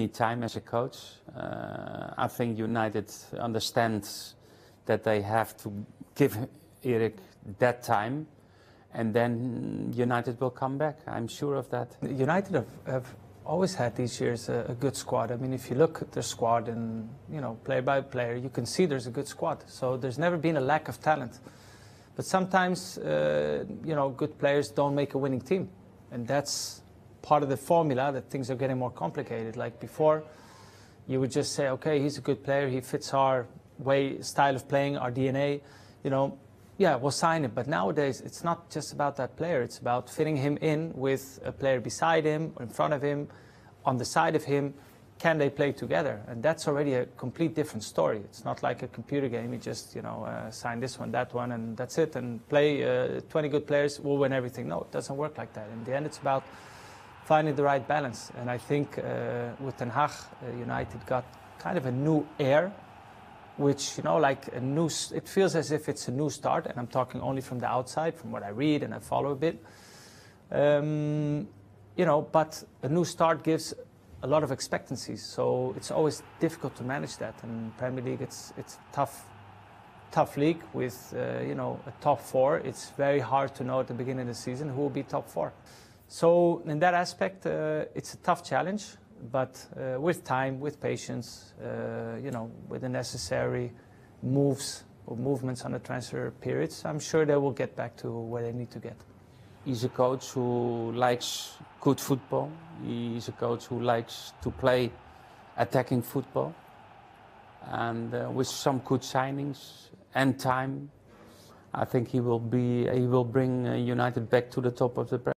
need time as a coach. I think United understands that they have to give ERIK that time, and then United will come back. I'm sure of that. United have always had these years a good squad. I mean, if you look at their squad and, you know, player by player, you can see there's a good squad. So there's never been a lack of talent. But sometimes, you know, good players don't make a winning team. And that's part of the formula, that things are getting more complicated. Like before, you would just say, okay, he's a good player, he fits our style of playing, our DNA, you know, yeah, we'll sign him. But nowadays, it's not just about that player. It's about fitting him in with a player beside him, or in front of him, on the side of him. Can they play together? And that's already a complete different story. It's not like a computer game. You just, you know, sign this one, that one, and that's it. And play 20 good players, we'll win everything. No, it doesn't work like that. In the end, it's about finding the right balance. And I think with Ten Hag, United got kind of a new air, which, you know, like a new, it feels as if it's a new start. And I'm talking only from the outside, from what I read and I follow a bit. You know, but a new start gives a lot of expectancies. So it's always difficult to manage that. And Premier League, it's a tough league with, you know, a top four. It's very hard to know at the beginning of the season who will be top four. So in that aspect, it's a tough challenge. But with time, with patience, you know, with the necessary moves or movements on the transfer periods, I'm sure they will get back to where they need to get. He's a coach who likes good football. He's a coach who likes to play attacking football. And with some good signings and time, I think he will bring United back to the top of the Premier League.